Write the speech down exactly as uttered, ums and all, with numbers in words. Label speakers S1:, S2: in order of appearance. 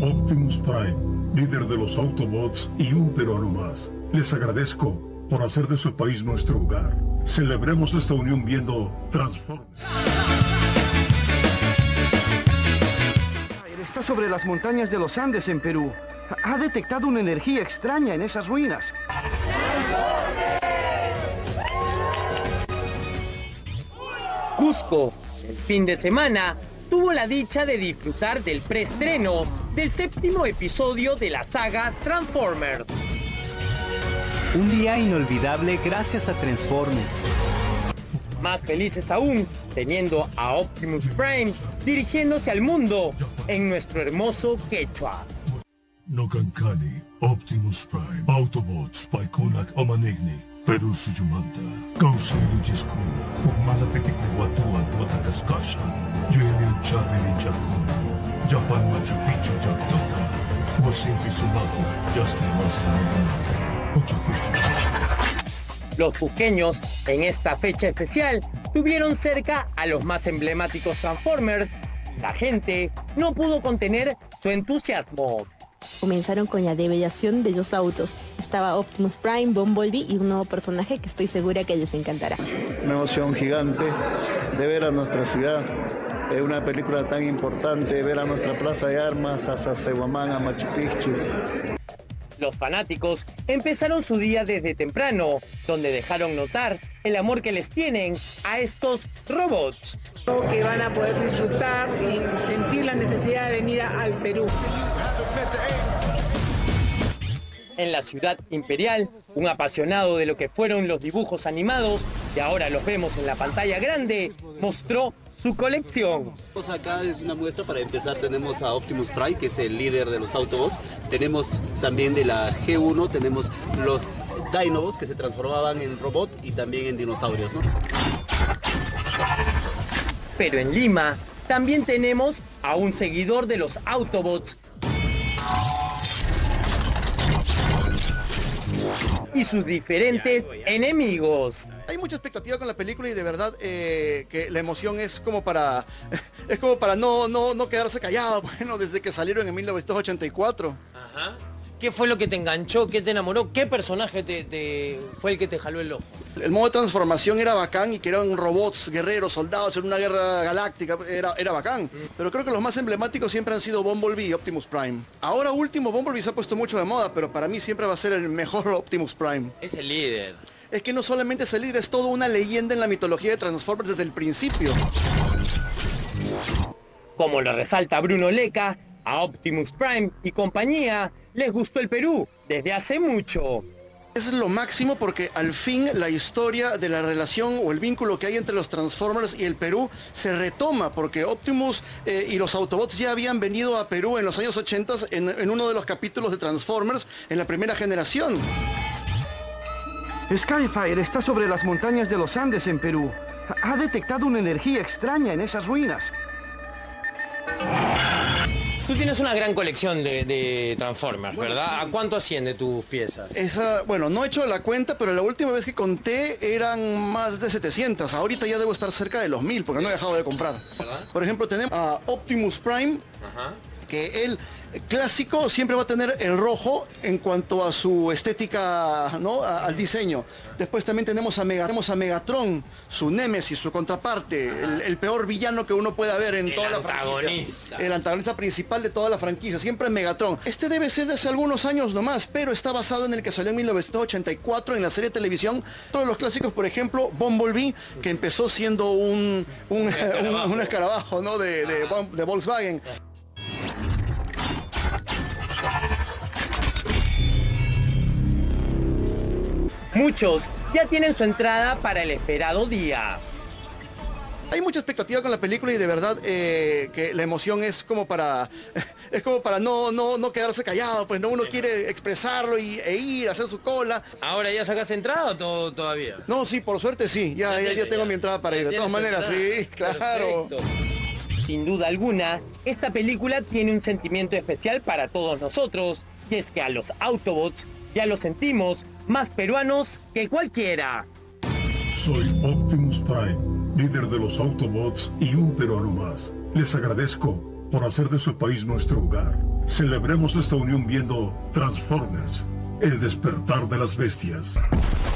S1: Optimus Prime, líder de los Autobots y un peruano más. Les agradezco por hacer de su país nuestro hogar. Celebremos esta unión viendo Transformers.
S2: Está sobre las montañas de los Andes en Perú. Ha detectado una energía extraña en esas ruinas.
S3: Cusco, el fin de semana, tuvo la dicha de disfrutar del preestreno del séptimo episodio de la saga Transformers.
S4: Un día inolvidable gracias a Transformers.
S3: Más felices aún, teniendo a Optimus Prime dirigiéndose al mundo en nuestro hermoso quechua.
S1: Nokankani, Optimus Prime, Autobots, Paikunak Omanigni, Peru Suyumanta, Kausilu Jiskuna, Umala Petikuatuan, Watakaskasha, Yuelian Chavin Jakuni, Japan Machu Picchu Jaktata, Wasinki Sumata, Yaski Maslangamata, Ochakusu.
S3: Los cusqueños, en esta fecha especial, tuvieron cerca a los más emblemáticos Transformers. La gente no pudo contener su entusiasmo.
S5: Comenzaron con la debellación de los autos. Estaba Optimus Prime, Bumblebee y un nuevo personaje que estoy segura que les encantará.
S6: Una emoción gigante de ver a nuestra ciudad, eh, una película tan importante, ver a nuestra plaza de armas, a Sacsayhuamán, a Machu Picchu.
S3: Los fanáticos empezaron su día desde temprano, donde dejaron notar el amor que les tienen a estos robots.
S7: Que van a poder disfrutar y sentir la necesidad de venir al Perú.
S3: En la ciudad imperial, un apasionado de lo que fueron los dibujos animados, y ahora los vemos en la pantalla grande, mostró su colección.
S8: Acá es una muestra. Para empezar tenemos a Optimus Prime, que es el líder de los Autobots. Tenemos también de la G uno, tenemos los Dinobots que se transformaban en robot y también en dinosaurios, ¿no?
S3: Pero en Lima también tenemos a un seguidor de los Autobots y sus diferentes enemigos.
S9: Hay mucha expectativa con la película y de verdad eh, que la emoción es como para es como para no, no, no quedarse callado, bueno, desde que salieron en mil novecientos ochenta y cuatro.
S3: Ajá. ¿Qué fue lo que te enganchó? ¿Qué te enamoró? ¿Qué personaje te, te fue el que te jaló el ojo?
S9: El modo de transformación era bacán y que eran robots, guerreros, soldados en una guerra galáctica, era, era bacán. Pero creo que los más emblemáticos siempre han sido Bumblebee y Optimus Prime. Ahora último, Bumblebee se ha puesto mucho de moda, pero para mí siempre va a ser el mejor Optimus Prime.
S3: Es el líder.
S9: Es que no solamente es el líder, es toda una leyenda en la mitología de Transformers desde el principio.
S3: Como lo resalta Bruno Leca, a Optimus Prime y compañía les gustó el Perú desde hace mucho.
S9: Es lo máximo porque al fin la historia de la relación o el vínculo que hay entre los Transformers y el Perú se retoma, porque Optimus eh, y los Autobots ya habían venido a Perú en los años ochenta en, en uno de los capítulos de Transformers en la primera generación.
S2: Skyfire está sobre las montañas de los Andes en Perú. Ha detectado una energía extraña en esas ruinas.
S3: Tú tienes una gran colección de, de Transformers, ¿verdad? ¿A cuánto asciende tus piezas?
S9: Esa, bueno, no he hecho la cuenta, pero la última vez que conté eran más de setecientas. Ahorita ya debo estar cerca de los mil, porque no he dejado de comprar. ¿Verdad? Por ejemplo, tenemos a Optimus Prime, Ajá. que él, clásico, siempre va a tener el rojo en cuanto a su estética, ¿no? A, al diseño. Después también tenemos a, Mega, tenemos a Megatron, su némesis, su contraparte, el, el peor villano que uno pueda ver en el toda la franquicia. El antagonista principal de toda la franquicia, siempre Megatron. Este debe ser de hace algunos años nomás, pero está basado en el que salió en mil novecientos ochenta y cuatro en la serie de televisión. Todos los clásicos, por ejemplo, Bumblebee, que empezó siendo un, un, un, escarabajo. un, un escarabajo, ¿no? de, de, de Volkswagen.
S3: Muchos ya tienen su entrada para el esperado día.
S9: Hay mucha expectativa con la película y de verdad eh, que la emoción es como para es como para no, no, no quedarse callado, pues no, uno quiere expresarlo y, e ir, hacer su cola.
S3: ¿Ahora ya sacaste entrada o todo, todavía?
S9: No, sí, por suerte sí, ya, ya, ya tengo ya. mi entrada para ir, de todas maneras, sí, claro.
S3: Perfecto. Sin duda alguna, esta película tiene un sentimiento especial para todos nosotros, y es que a los Autobots ya los sentimos más peruanos que cualquiera.
S1: Soy Optimus Prime, líder de los Autobots y un peruano más. Les agradezco por hacer de su país nuestro hogar. Celebremos esta unión viendo Transformers, el despertar de las bestias.